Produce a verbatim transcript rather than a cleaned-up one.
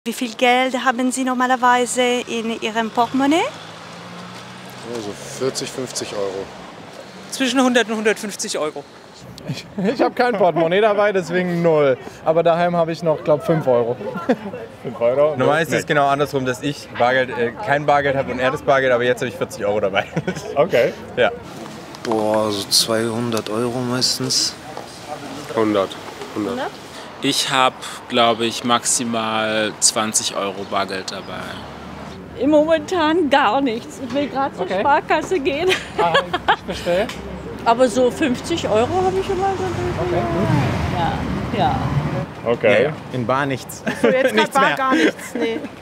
Wie viel Geld haben Sie normalerweise in Ihrem Portemonnaie? Also vierzig, fünfzig Euro. Zwischen hundert und hundertfünfzig Euro. Ich, ich habe kein Portemonnaie dabei, deswegen null. Aber daheim habe ich noch, glaube ich, fünf Euro. fünf Euro? Normal ist es genau andersrum, dass ich Bargeld, äh, kein Bargeld habe und er das Bargeld, aber jetzt habe ich vierzig Euro dabei. Okay. Ja. Boah, so zweihundert Euro meistens. hundert. hundert. Ich habe, glaube ich, maximal zwanzig Euro Bargeld dabei. Im Momentan gar nichts. Ich will gerade zur Okay. Sparkasse gehen. Ah, ich verstehe. Aber so fünfzig Euro habe ich schon mal so. Okay, gut. Ja, ja. Okay. In Bar nichts. So, jetzt Nichts gerade war mehr. gar nichts. Nee.